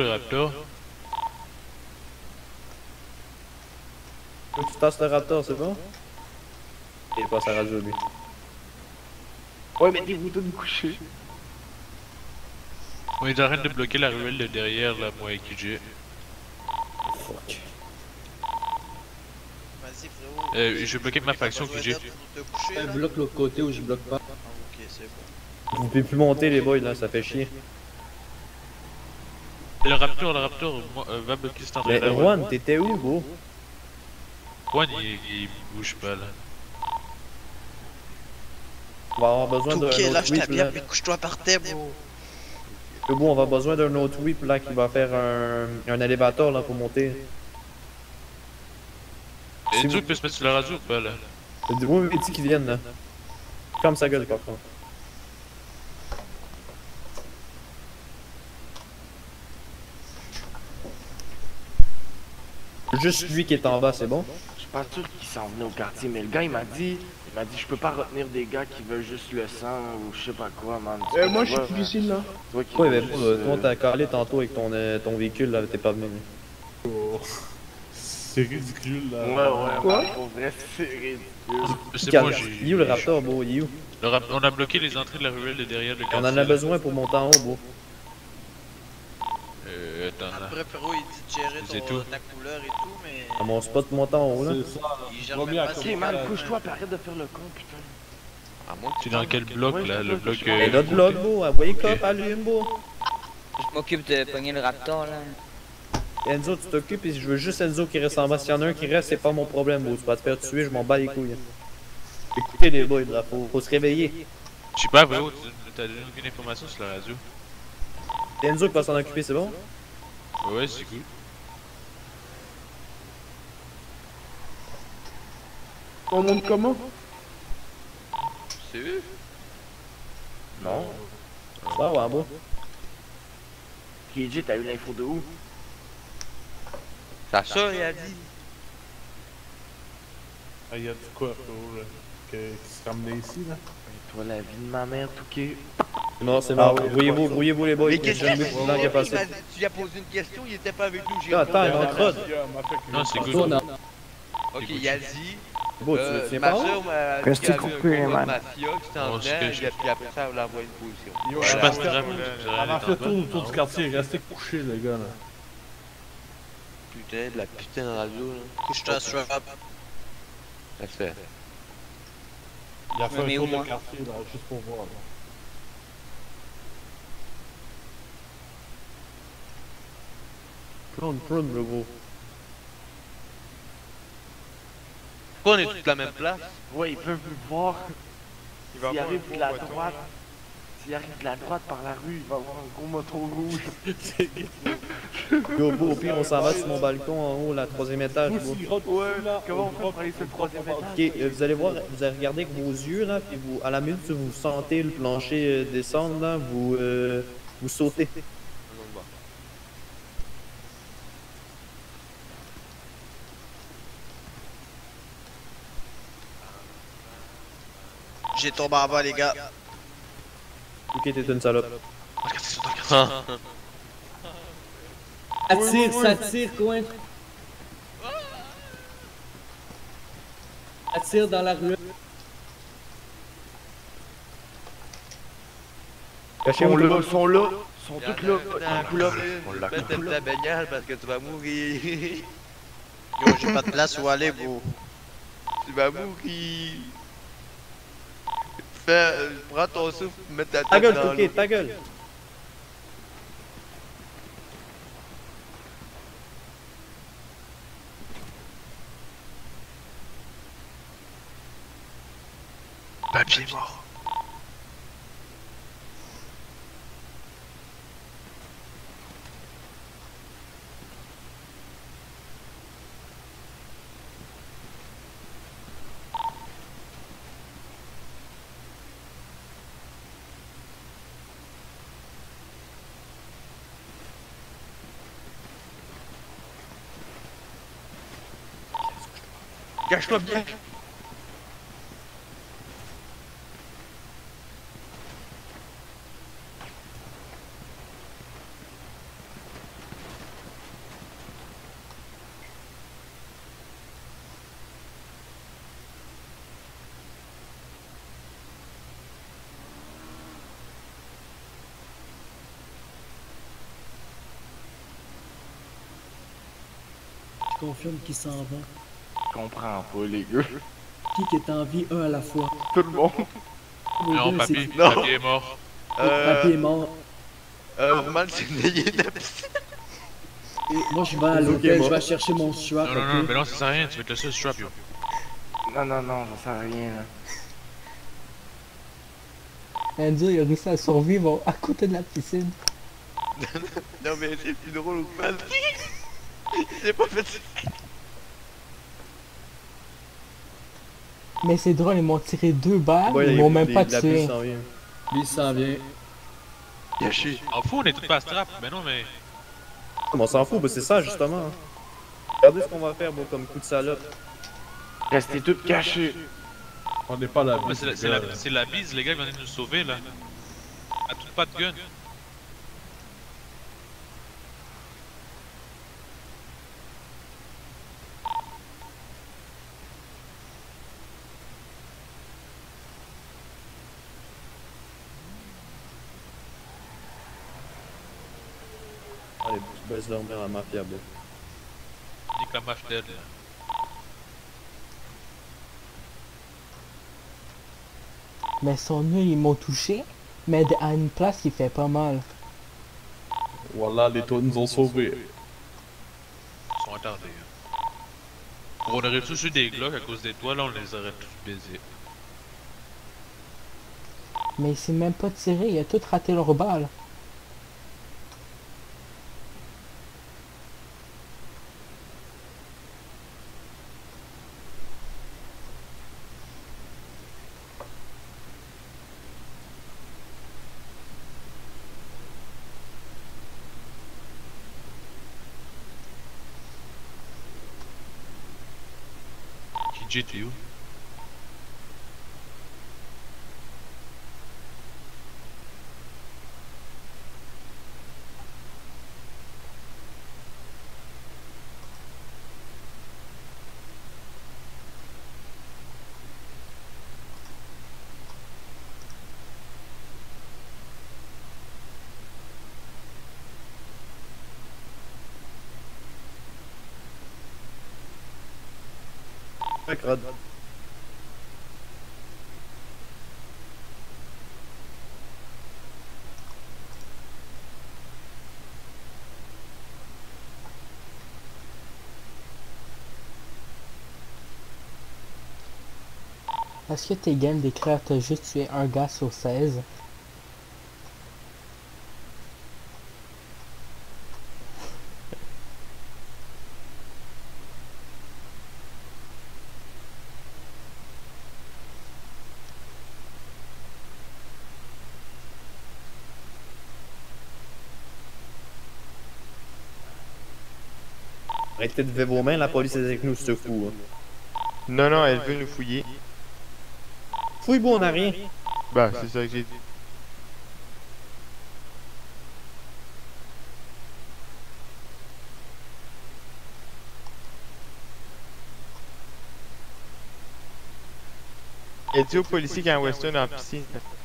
le Raptor. Faut que tu tasses le Raptor, c'est bon? Il passe à radio, lui. Ouais, mettez-vous tous de coucher. On est en train de bloquer la ruelle de derrière, là, moi et QG. Fuck. Vas-y frérot. Je vais bloquer ma faction QG. Bloque l'autre côté où je bloque pas. Ah, ok, c'est bon. Vous pouvez plus monter, les boys, là, ça fait chier. Le Raptor, va bloquer cet endroit Mais là. Juan, t'étais où, gros? Juan, il bouge pas, là. On va avoir besoin d'un Ok, autre lâche ta whip, bière là. puis couche-toi par terre, bro. C'est bon, on va avoir besoin d'un autre whip, là, qui va faire un élévateur, là, pour monter. Et Enzo peut se mettre sur la radio ou pas, là? Oui, oui, dis qu'ils viennent, là. Ferme sa gueule, par contre. Juste lui qui est en bas, c'est bon? Je suis pas sûr qu'il s'en venait au quartier, mais le gars il m'a dit je peux pas retenir des gars qui veulent juste le sang ou je sais pas quoi, man. Moi je suis plus ici là. Toi qui Oui, veux mais juste, toi, t'as calé tantôt avec ton véhicule, là, t'es pas venu. C'est ridicule là. Ouais, Quoi? pour vrai, c'est ridicule. C'est moi, Il est où le Raptor, bro? Il est où? On a bloqué les entrées de la ruelle de derrière le quartier. On en a besoin pour monter en haut, bro. Attends, là. Après frérot, il dit de gérer C'est ta tout. couleur et tout, mais À mon spot monter en haut, là. C'est ça. il gère Vaut même mieux pas à Ok, ses man, affaires. couche-toi, puis arrête de faire le con, putain. À moins que Tu es dans quel bloc, Ouais, là? je Le sais bloc... pas, Et notre bloc, bro. Envoyez cop, allume, bro. Je m'occupe de pogner le Raptor là. Enzo, tu t'occupes et je veux juste Enzo qui reste en bas. S'il y en a un qui reste, c'est pas mon problème, bro. Tu vas te faire tuer, je m'en bats les couilles. Écoutez les boys, là, faut se réveiller. Je sais pas, frérot, t'as donné aucune information sur la radio. C'est Enzo qui va s'en occuper, c'est bon? Ouais, c'est cool. On monte comment? c'est eux. Non. Ça va, bro. KJ, t'as eu l'info de où? Ça, il a dit. Ah, y'a du quoi, frérot, là? Qui se ramenait ici, là? Toi, la vie de ma mère, tout qui. C'est mort, c'est mort. Brouillez-vous les boys. Mais Il y a qu'est-ce déjà qu'il un a mec blanc qui a passé. Tu lui as posé une question, il était pas avec nous. J'ai Attends, répondu. il est en trot. Non, c'est cool. Ok, Yazi. Bon, tu viens Ma pas? soeur m'a dit Restez qu'il y avait coupés, un combat de man. mafia qui s'était en On se cache. dedans, puis après ça, on l'a envoyé une position. Je suis pas strap, On a fait tout autour du quartier, restez couchés, les gars, là. Putain, de la putain de radio, là. Couche-toi, strap. Ça fait. Il a fait Mais un au tour moins. de quartier, là, juste pour voir, là. Prune, le gros. Pourquoi on est tous à la même place? Ouais, ils peuvent me voir. Il va S'il avoir arrive un de la gros bâton, droite. S'il arrive de la droite par la rue, il va avoir un gros moton rouge. Go, au pire, on s'en va sur mon balcon en haut, là, 3e étage, bro. Comment on fait pour aller sur le troisième étage? Ok, vous allez voir, vous allez regarder avec vos yeux, là, puis vous, à la minute où vous sentez le plancher descendre, là, vous sautez. J'ai tombé en bas, les gars. Ok, t'es une salope. Ça tire, coin. Ça tire dans la rue. Cachez-vous, Ils là. sont là. Ils sont tous là. Un coup là. On l'a coupé ta bagnole parce que tu vas mourir. Yo, j'ai pas de place où aller, bro. Tu vas mourir. Prends ton souffle, mets ta Ta tête gueule, dans l'eau. ok, ta gueule. Papier mort. Cache-toi bien. Confirme qu'il s'en va. Je comprends pas, les gars. Qui est en vie, un à la fois. Tout le monde. Vos Non, deux, papy, c'est- Non. papy est mort. Papy est mort. Normal, c'est Nayé de la piscine. Et moi, je vais à l'hôtel, je vais chercher mon strap. Non, non, non, ok? mais non, ça sert à rien, tu vas être le seul strap, yo. Non, non, non, ça sert à rien, là. Enzo, il a réussi à survivre à côté de la piscine. Non, mais c'est plus drôle ou pas? J'ai pas fait ça. Mais c'est drôle, ils m'ont tiré 2 balles, Ouais, ils m'ont même les- pas la pluie tué. s'en vient. Lui, il s'en vient. Gâché. En fou, on est tous pas strap. Mais non, mais. Ah, mais on s'en fout, bah, c'est ça justement. Regardez ce qu'on va faire, bon, comme coup de salope. Restez tous cachés. On n'est pas là. mais c'est la bise, les gars, qui viennent nous sauver, là. À tout pas de gun. Allez, tu baisses dormir à la mafia, bon. Nique la mâche d'aide, là. Mais son nœud, ils m'ont touché, mais à une place qui fait pas mal. Voilà, les toits nous ont sauvés. Ils sont attardés. Hein. On aurait tous eu des glocks à cause des toits, là, on les aurait tous baisés. Mais il s'est même pas tiré, il a tout raté leur balle. Qui t'es où? Ouais, Crod. Est-ce que t'es game d'écrire t'as juste tué un gars sur 16? Arrêtez de lever vos mains, la police est avec nous, c'est fou. Hein. Non, non, elle veut nous fouiller. Fouille bon, on a rien. Bah, c'est ça que j'ai dit. Elle dit aux policiers qu'il y a un western en piscine.